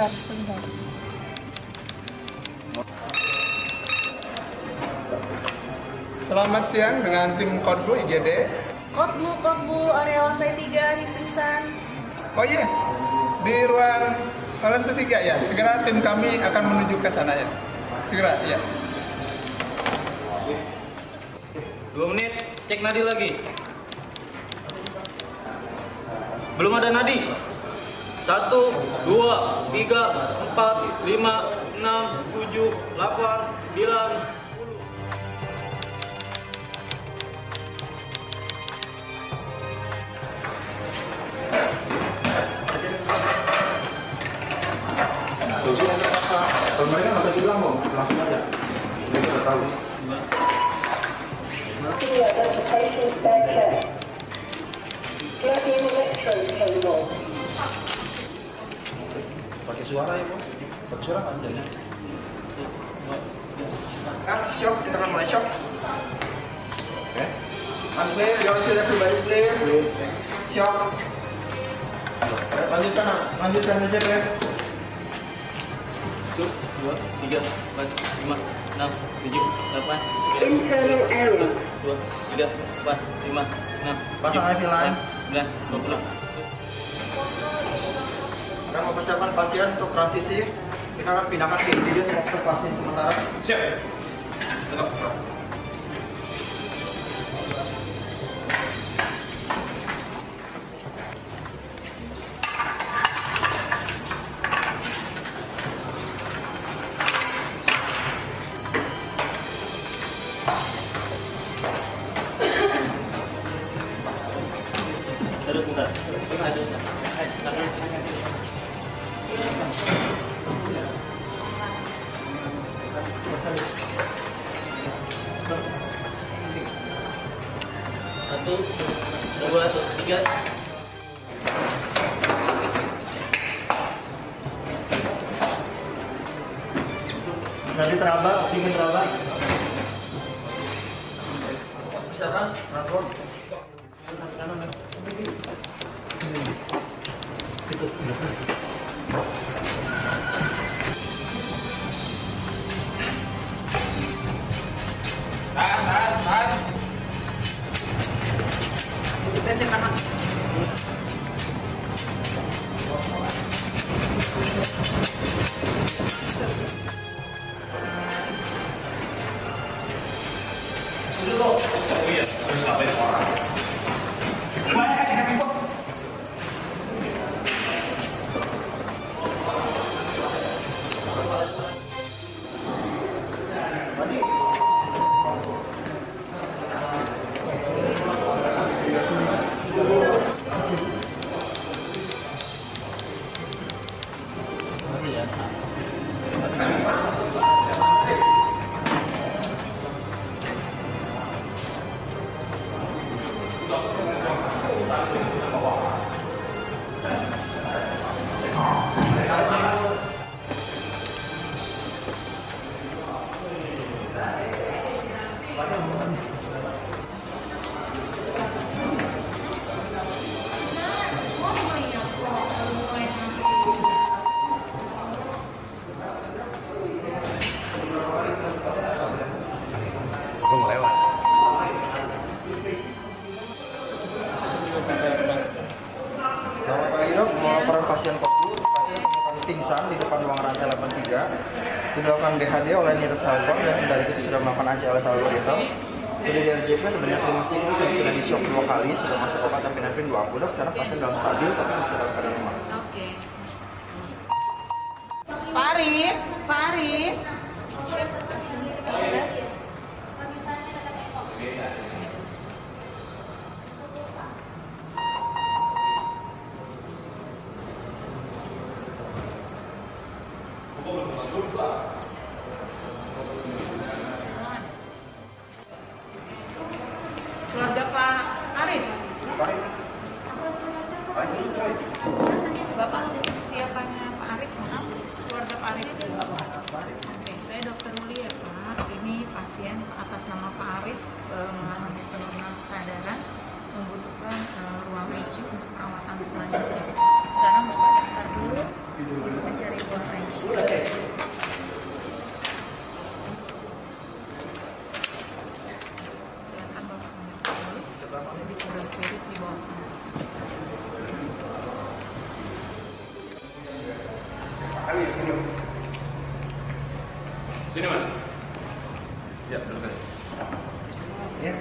sebentar. Selamat siang dengan tim Kodbu IGD. Kodbu, area lantai 3 di pingsan. Oh iya, di ruang lantai 3 ya. Segera tim kami akan menuju ke sana ya. Segera ya. 2 menit, cek nadi lagi. Belum ada nadi. 1, 2, 3, 4, 5, 6, 7, 8, 9, 10. Kalau mereka nggak usah bilang kok, langsung aja. Mereka udah tahu. Pakai suara ya, Bu? Pakai suara nggak ada? Shock, kita akan mulai shock. Oke. Unclear, your skill everybody is clear. Shock. Lanjutkan aja ya. 1, 2, 3, 4, 5, 6, 7, 8, 9, 2, 3, 4, 5, 6, Pasang IV line. 9, 20. Akan mempersiapkan pasien untuk transisi. Kita akan pindahkan ke IGD untuk observasi sementara. Siap. Tetap. Terus bentar. Satu, dua, tiga. Nanti teraba, oksigen teraba. Persiapan, transport. Tahan. Gue mau lewat. Selamat pagi dok, melaporkan pasien Kodbu. Pasien ditemukan pingsan di depan ruang rantai 83. Sudah melakukan BHD oleh Nirus Halkon dan dari itu sudah melakukan ACLS algoritma. Sudah di RJP sebanyak 5 siklus dan sudah di shock 2 kali, sudah masuk obat epinefrin 2 ampul dok. Sekarang pasien dalam stabil tapi masih dalam keadaan lemah. Oke. Pak Arif. Keluarga Pak Arif. Bapak siapanya Pak Arif, maaf. Keluarga Pak Arif. Oke, saya Dokter Mulia Pak. Ini pasien atas nama Pak Arif mengalami penurunan kesadaran, membutuhkan ruang ICU untuk perawatan selanjutnya. Sekarang Bapak daftar dulu mencari ruang Jadi sebelah kiri di bawah. Sini mas. Ya, belakang. Ya.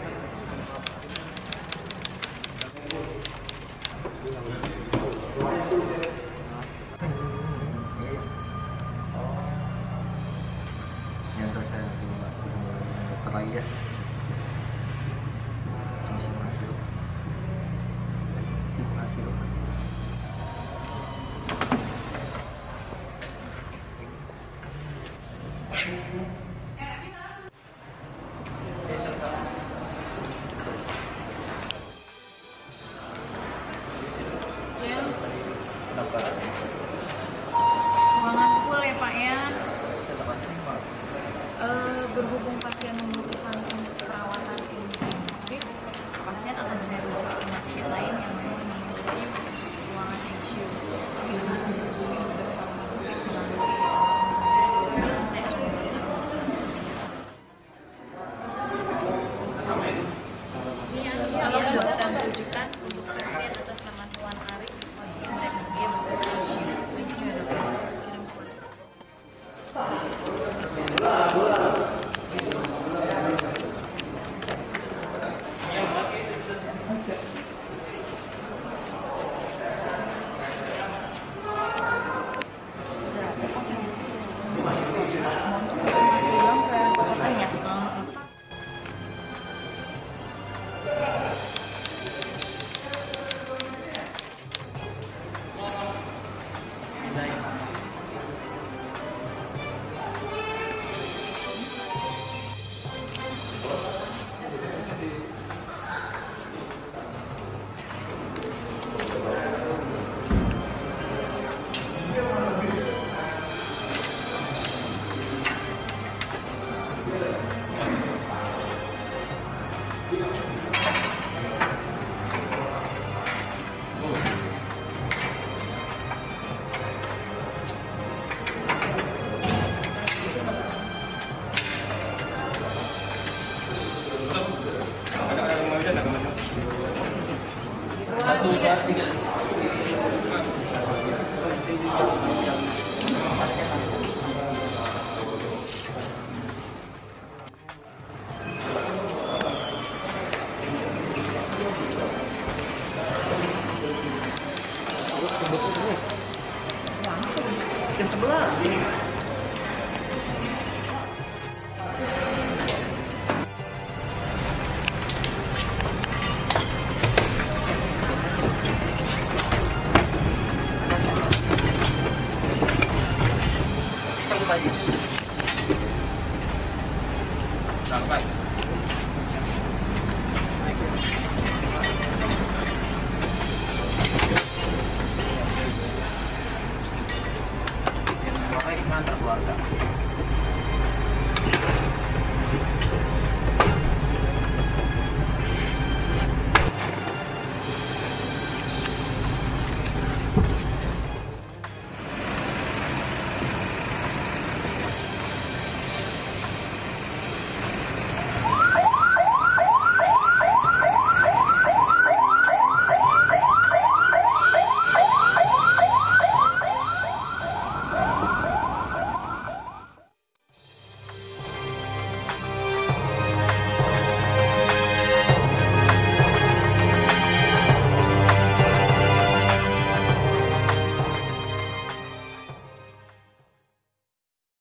Yang selesai dokter lagi ya. Simulasi dok. Simulasi dok. Ya. Ruangan full ya Pak ya. Berhubung pasien membutuhkan perawatan intensif, pasien akan saya rujuk ke rumah sakit lain yang memang memiliki ruangan ICU. Bila menghubungi beberapa rumah sakit melalui sistem, saya akan memberikan kalau buatan rujukan untuk pasien atas nama Tuan Arif, dia membutuhkan ICU. Satu, dua, tiga. Jam 11.